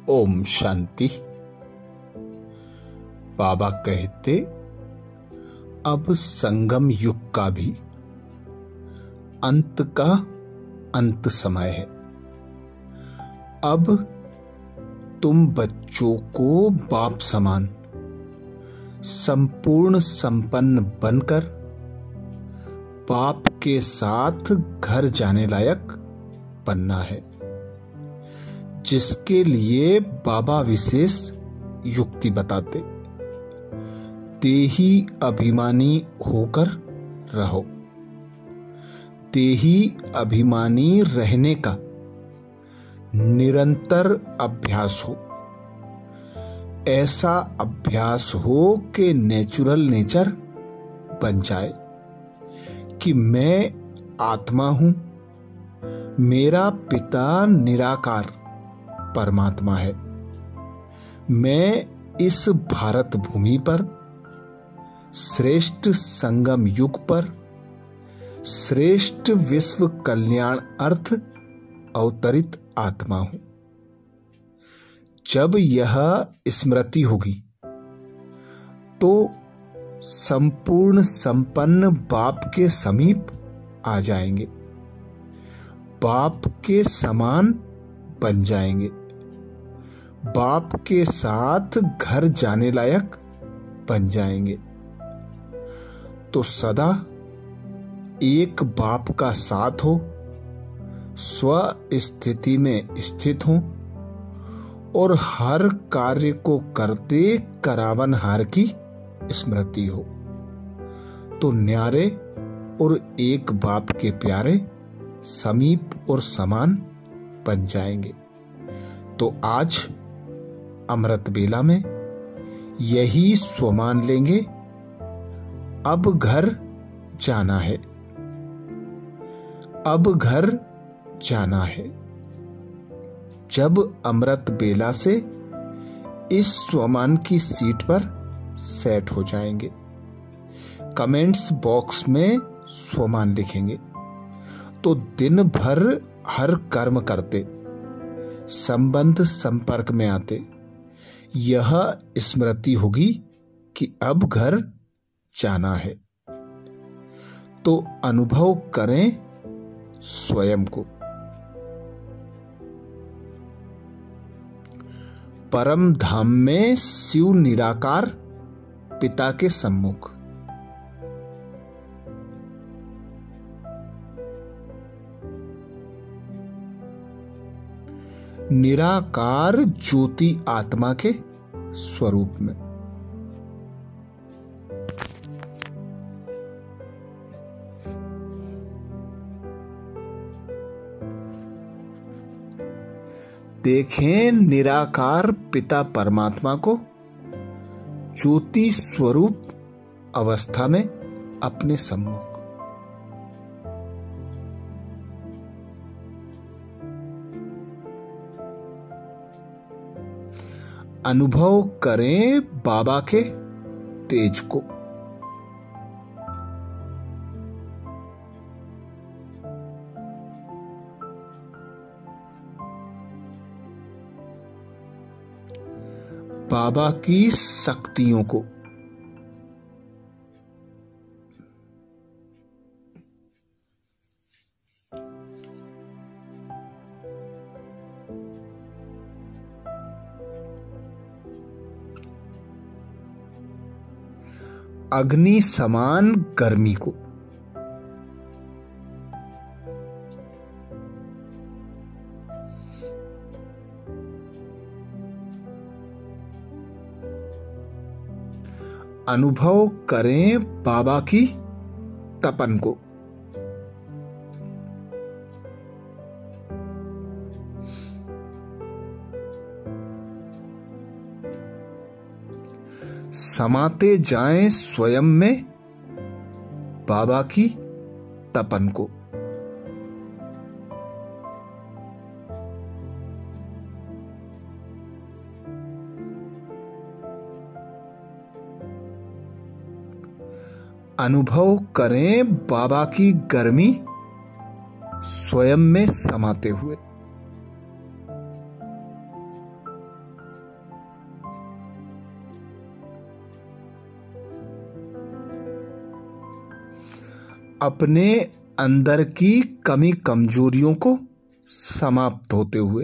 ओम शांति। बाबा कहते, अब संगम युग का भी अंत का अंत समय है। अब तुम बच्चों को बाप समान संपूर्ण संपन्न बनकर बाप के साथ घर जाने लायक बनना है, जिसके लिए बाबा विशेष युक्ति बताते। देही अभिमानी होकर रहो। देही अभिमानी रहने का निरंतर अभ्यास हो। ऐसा अभ्यास हो कि नेचुरल नेचर बन जाए कि मैं आत्मा हूं, मेरा पिता निराकार परमात्मा है। मैं इस भारत भूमि पर श्रेष्ठ संगम युग पर श्रेष्ठ विश्व कल्याण अर्थ अवतरित आत्मा हूं। जब यह स्मृति होगी तो संपूर्ण संपन्न बाप के समीप आ जाएंगे, बाप के समान बन जाएंगे, बाप के साथ घर जाने लायक बन जाएंगे। तो सदा एक बाप का साथ हो, स्व स्थिति में स्थित हो और हर कार्य को करते करावनहार की स्मृति हो, तो न्यारे और एक बाप के प्यारे समीप और समान बन जाएंगे। तो आज अमृत बेला में यही स्वमान लेंगे। अब घर जाना है, अब घर जाना है। जब अमृत बेला से इस स्वमान की सीट पर सेट हो जाएंगे, कमेंट्स बॉक्स में स्वमान लिखेंगे, तो दिन भर हर कर्म करते, संबंध संपर्क में आते यह स्मृति होगी कि अब घर जाना है। तो अनुभव करें स्वयं को। परम धाम में शिव निराकार पिता के सम्मुख। निराकार ज्योति आत्मा के स्वरूप में। देखें निराकार पिता परमात्मा को ज्योति स्वरूप अवस्था में अपने सम्मुख। अनुभव करें बाबा के तेज को। बाबा की शक्तियों को। अग्नि समान गर्मी को। अनुभव करें बाबा की तपन को। समाते जाएं स्वयं में बाबा की तपन को। अनुभव करें बाबा की गर्मी स्वयं में समाते हुए। अपने अंदर की कमी कमजोरियों को समाप्त होते हुए।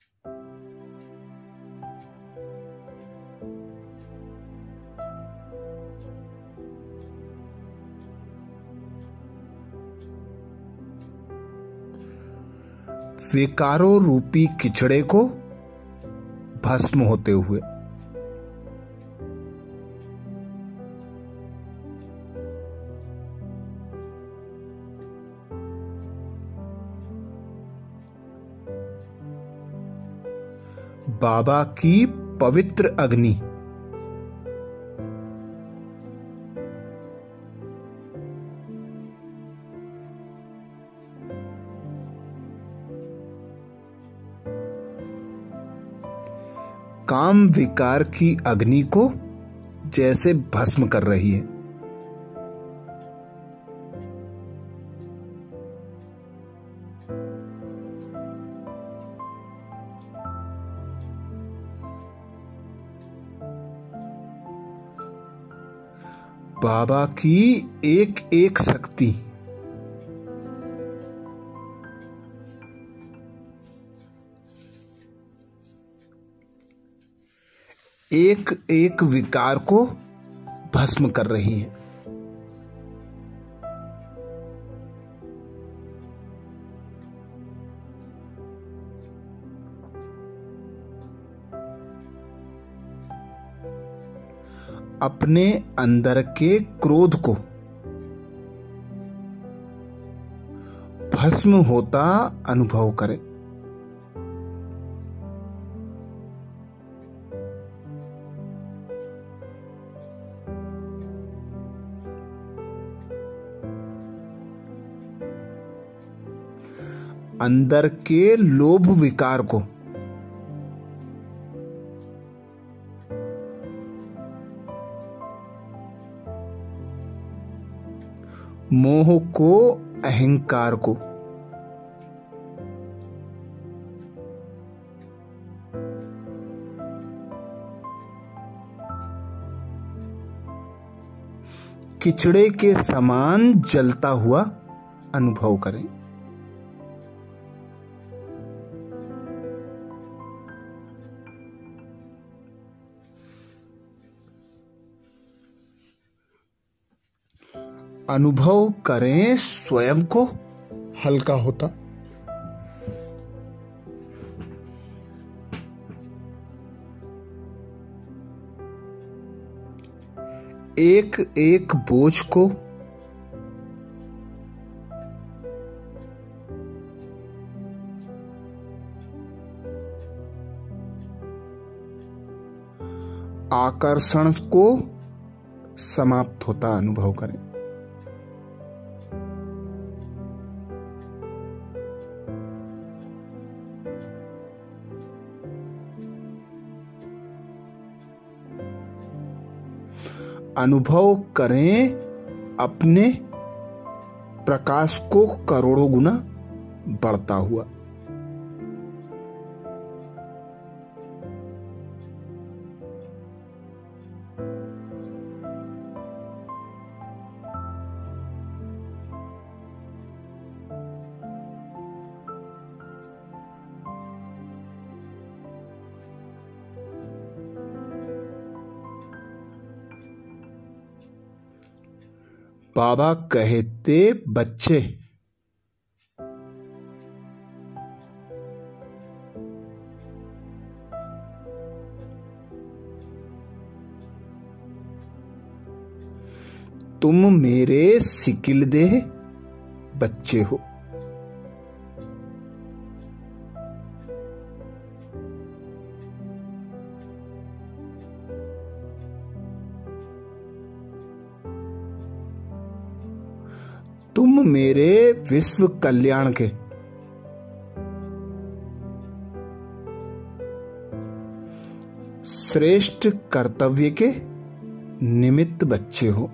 विकारों रूपी किचड़े को भस्म होते हुए। बाबा की पवित्र अग्नि काम विकार की अग्नि को जैसे भस्म कर रही है। बाबा की एक एक शक्ति एक एक विकार को भस्म कर रही है। अपने अंदर के क्रोध को भस्म होता अनुभव करें। अंदर के लोभ विकार को मोह को अहंकार को किचड़े के समान जलता हुआ अनुभव करें। अनुभव करें स्वयं को हल्का होता। एक एक बोझ को आकर्षण को समाप्त होता अनुभव करें। अनुभव करें अपने प्रकाश को करोड़ों गुना बढ़ता हुआ। बाबा कहते बच्चे तुम मेरे सिकिलदेह बच्चे हो। तुम मेरे विश्व कल्याण के श्रेष्ठ कर्तव्य के निमित्त बच्चे हो।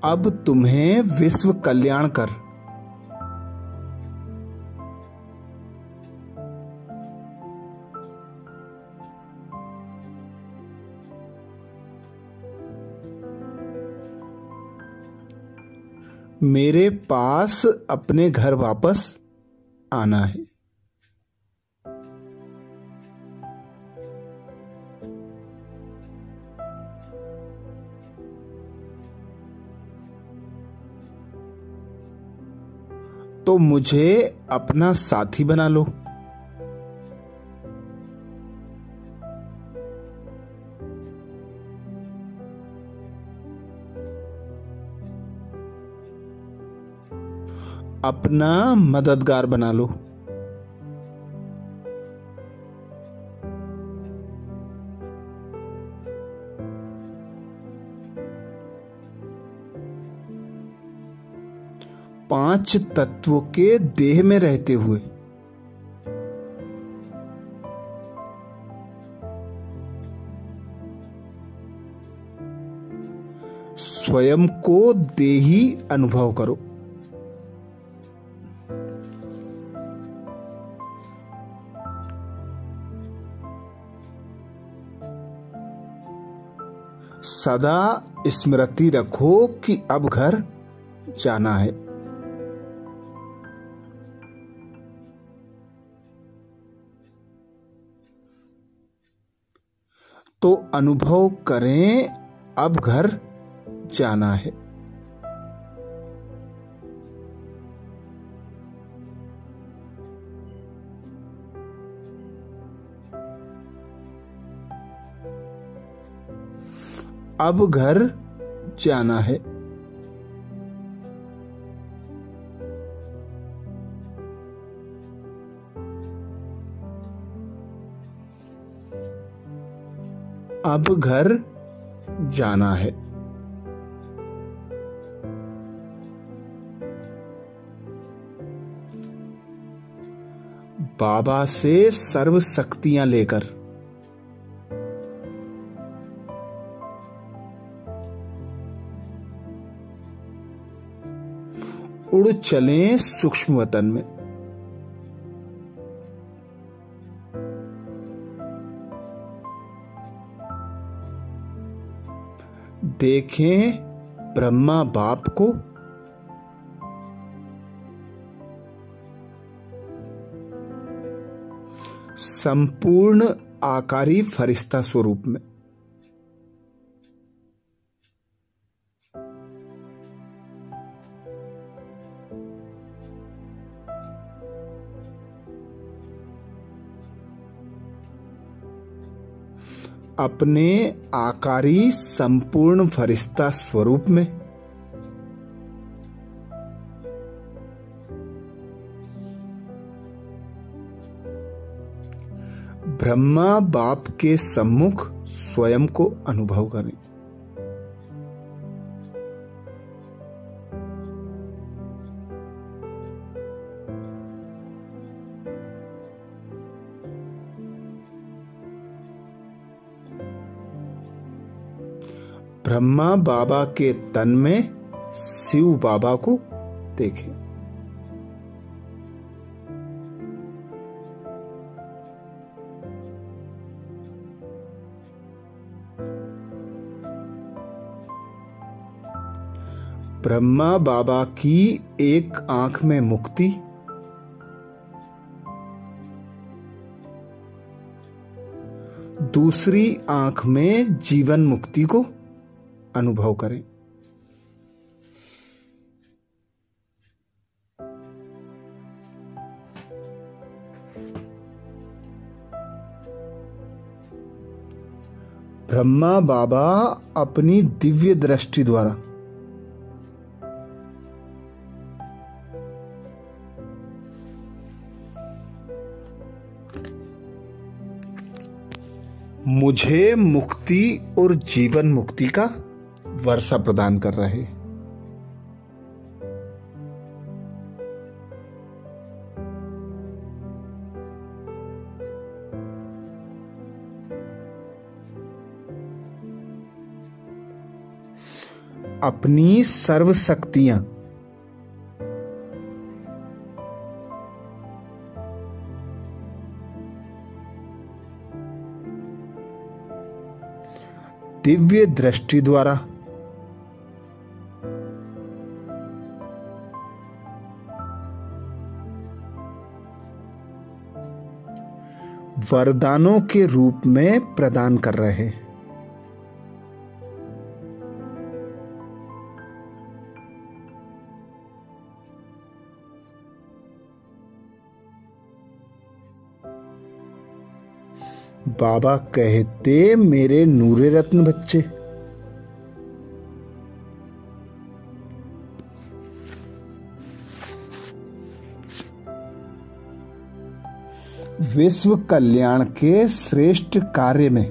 अब तुम्हें विश्व कल्याण कर। मेरे पास अपने घर वापस आना है। तो मुझे अपना साथी बना लो। अपना मददगार बना लो। पांच तत्वों के देह में रहते हुए स्वयं को देही अनुभव करो। सदा स्मृति रखो कि अब घर जाना है। तो अनुभव करें अब घर जाना है। अब घर जाना है। अब घर जाना है। बाबा से सर्व शक्तियां लेकर उड़ चलें सूक्ष्म वतन में। देखें ब्रह्मा बाप को, संपूर्ण आकारी फरिश्ता स्वरूप में। अपने आकारी संपूर्ण फरिश्ता स्वरूप में ब्रह्मा बाप के सम्मुख स्वयं को अनुभव करें। ब्रह्मा बाबा के तन में शिव बाबा को देखें। ब्रह्मा बाबा की एक आंख में मुक्ति, दूसरी आंख में जीवन मुक्ति को अनुभव करें। ब्रह्मा बाबा अपनी दिव्य दृष्टि द्वारा मुझे मुक्ति और जीवन मुक्ति का वर्षा प्रदान कर रहे। अपनी सर्व शक्तियां दिव्य दृष्टि द्वारा वरदानों के रूप में प्रदान कर रहे हैं। बाबा कहते, मेरे नूरे रत्न बच्चे, विश्व कल्याण के श्रेष्ठ कार्य में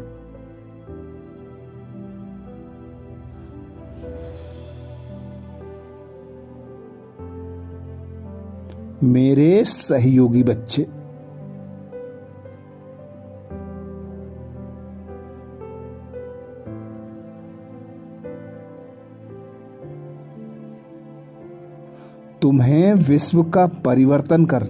मेरे सहयोगी बच्चे, तुम्हें विश्व का परिवर्तन कर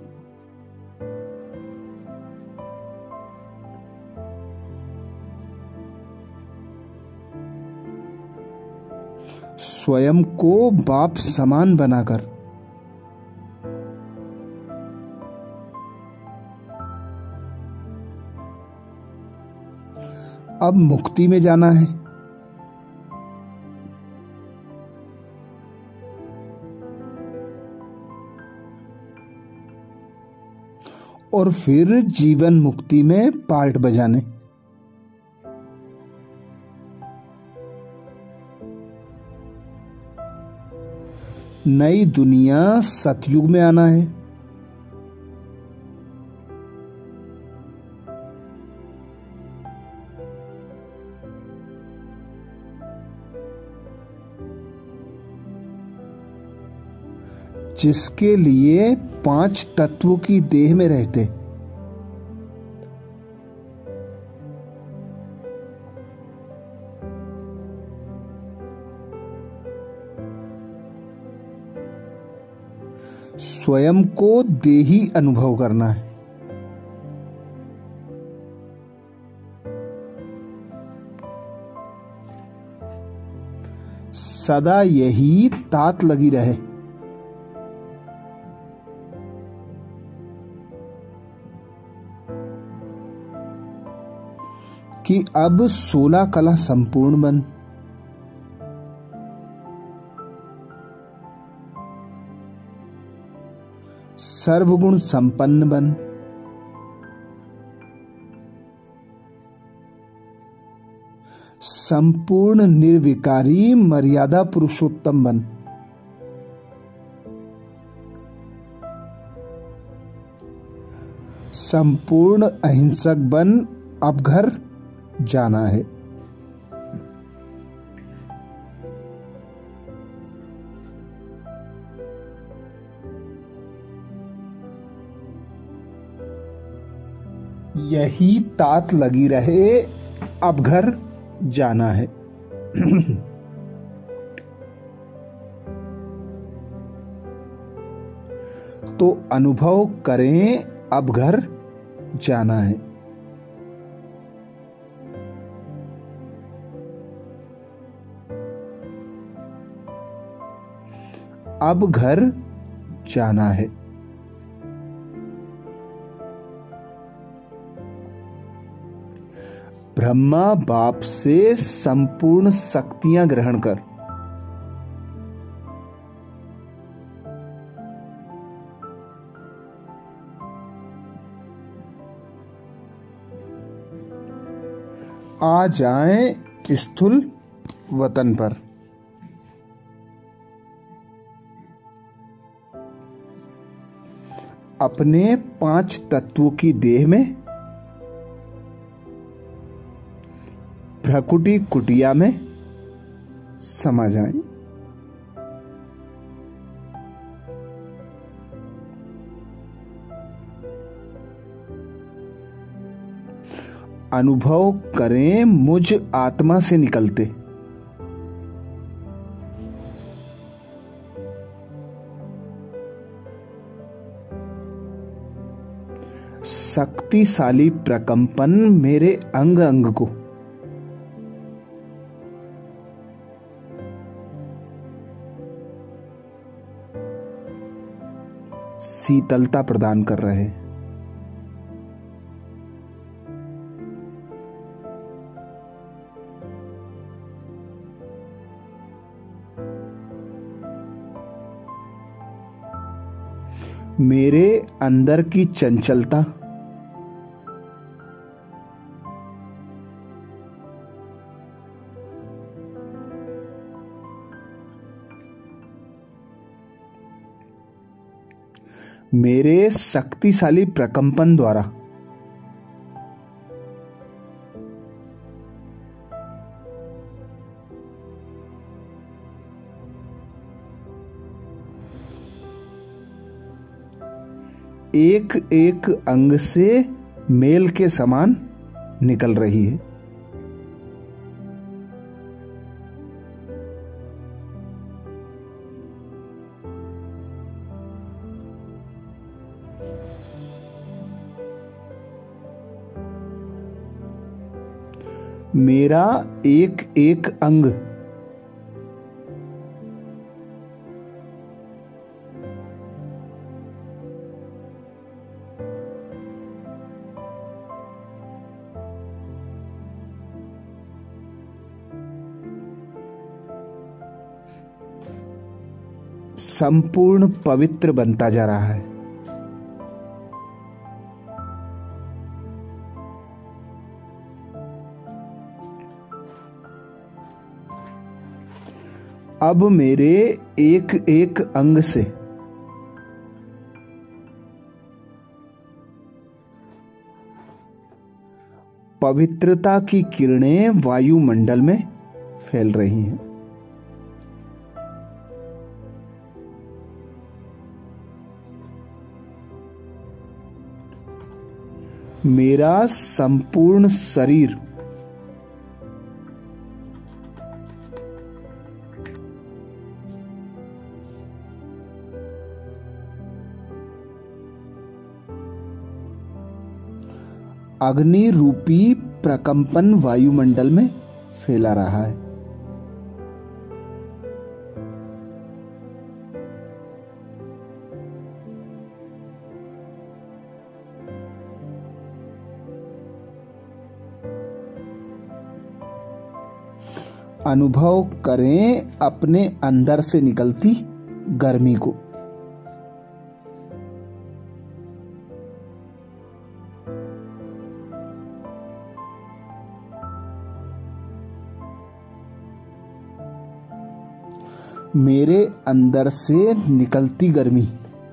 स्वयं को बाप समान बनाकर अब मुक्ति में जाना है। और फिर जीवन मुक्ति में पार्ट बजाने। नई दुनिया सतयुग में आना है। जिसके लिए 5 तत्वों की देह में रहते स्वयं को देही अनुभव करना है। सदा यही तात लगी रहे कि अब 16 कला संपूर्ण बन, सर्वगुण संपन्न बन, संपूर्ण निर्विकारी मर्यादा पुरुषोत्तम बन, संपूर्ण अहिंसक बन। अब घर जाना है। यही तात लगी रहे, अब घर जाना है। तो अनुभव करें, अब घर जाना है। अब घर जाना है। ब्रह्मा बाप से संपूर्ण शक्तियां ग्रहण कर आ जाएं स्थूल वतन पर। अपने 5 तत्वों की देह में प्रकृति कुटिया में समा जाएं। अनुभव करें मुझ आत्मा से निकलते शक्तिशाली प्रकंपन मेरे अंग अंग को शीतलता प्रदान कर रहे हैं। मेरे अंदर की चंचलता मेरे शक्तिशाली प्रकंपन द्वारा एक एक अंग से मेल के समान निकल रही है। मेरा एक एक अंग संपूर्ण पवित्र बनता जा रहा है। अब मेरे एक एक अंग से पवित्रता की किरणें वायुमंडल में फैल रही हैं। मेरा संपूर्ण शरीर अग्नि रूपी प्रकंपन वायुमंडल में फैला रहा है। अनुभव करें अपने अंदर से निकलती गर्मी को। मेरे अंदर से निकलती गर्मी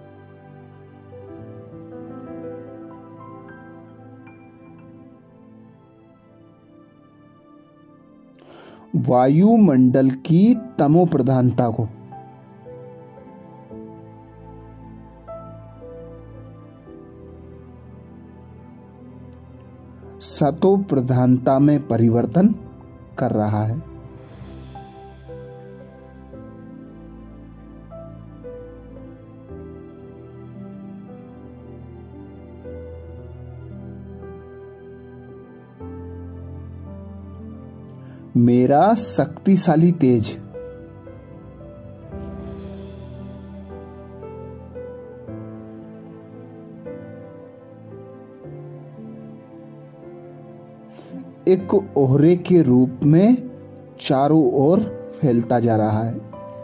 वायुमंडल की तमो प्रधानता को सतो प्रधानता में परिवर्तन कर रहा है। मेरा शक्तिशाली तेज एक ओहरे के रूप में चारों ओर फैलता जा रहा है।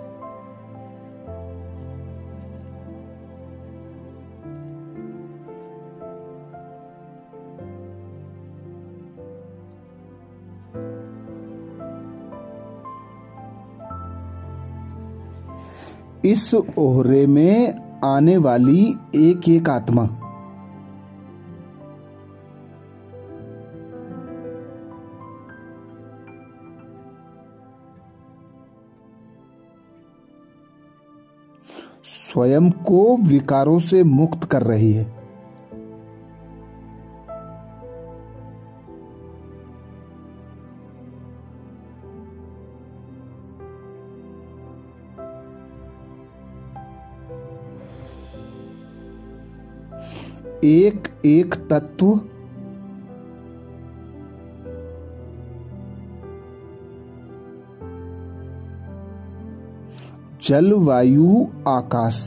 इस ओहरे में आने वाली एक एक आत्मा स्वयं को विकारों से मुक्त कर रही है। एक एक तत्व जल, वायु, आकाश।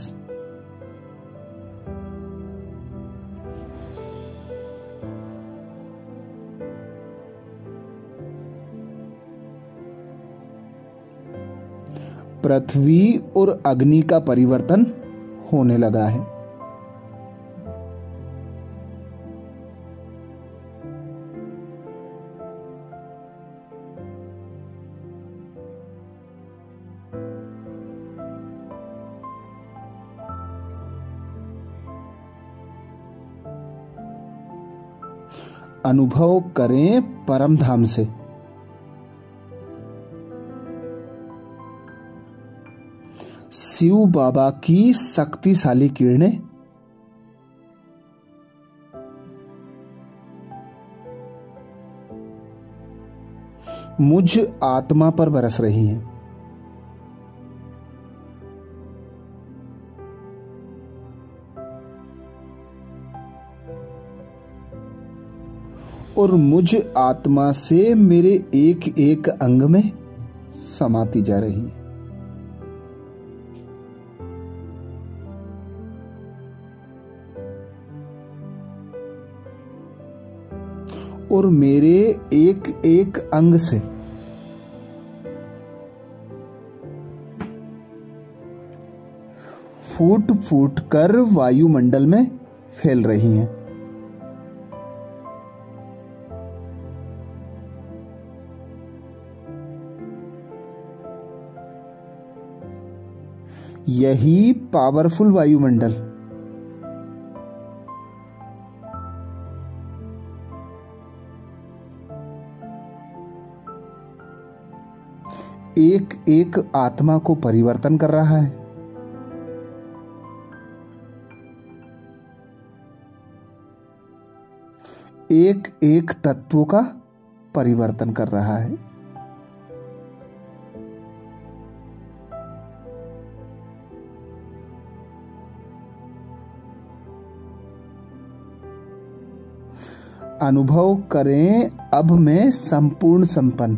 पृथ्वी और अग्नि का परिवर्तन होने लगा है। अनुभव करें परम धाम से। शिव बाबा की शक्तिशाली किरणें मुझ आत्मा पर बरस रही हैं। और मुझ आत्मा से मेरे एक एक अंग में समाती जा रही है। और मेरे एक एक अंग से फूट फूट कर वायुमंडल में फैल रही हैं। यही पावरफुल वायुमंडल एक एक आत्मा को परिवर्तन कर रहा है। एक एक तत्व का परिवर्तन कर रहा है। अनुभव करें अब मैं संपूर्ण संपन्न,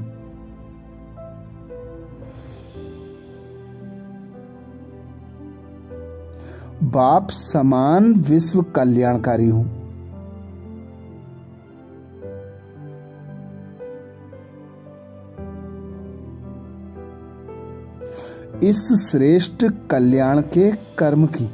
बाप समान विश्व कल्याणकारी हूं। इस श्रेष्ठ कल्याण के कर्म की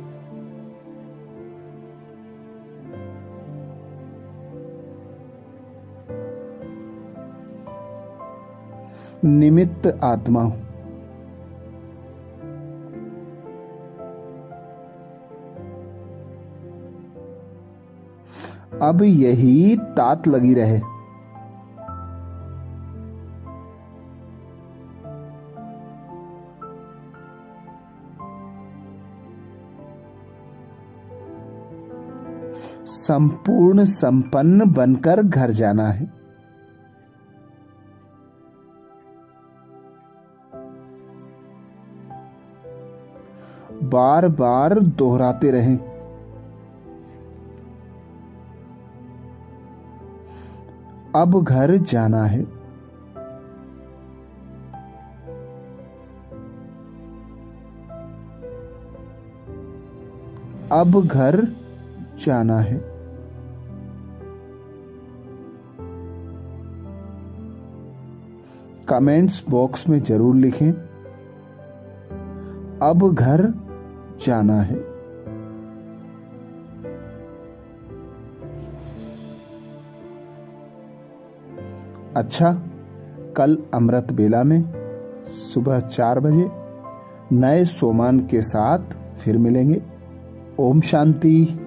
निमित्त आत्मा हूं। अब यही तात लगी रहे। संपूर्ण संपन्न बनकर घर जाना है। बार बार दोहराते रहें। अब घर जाना है। अब घर जाना है। कमेंट्स बॉक्स में जरूर लिखें, अब घर जाना है। अच्छा, कल अमृत बेला में सुबह 4 बजे नए सोमान के साथ फिर मिलेंगे। ओम शांति।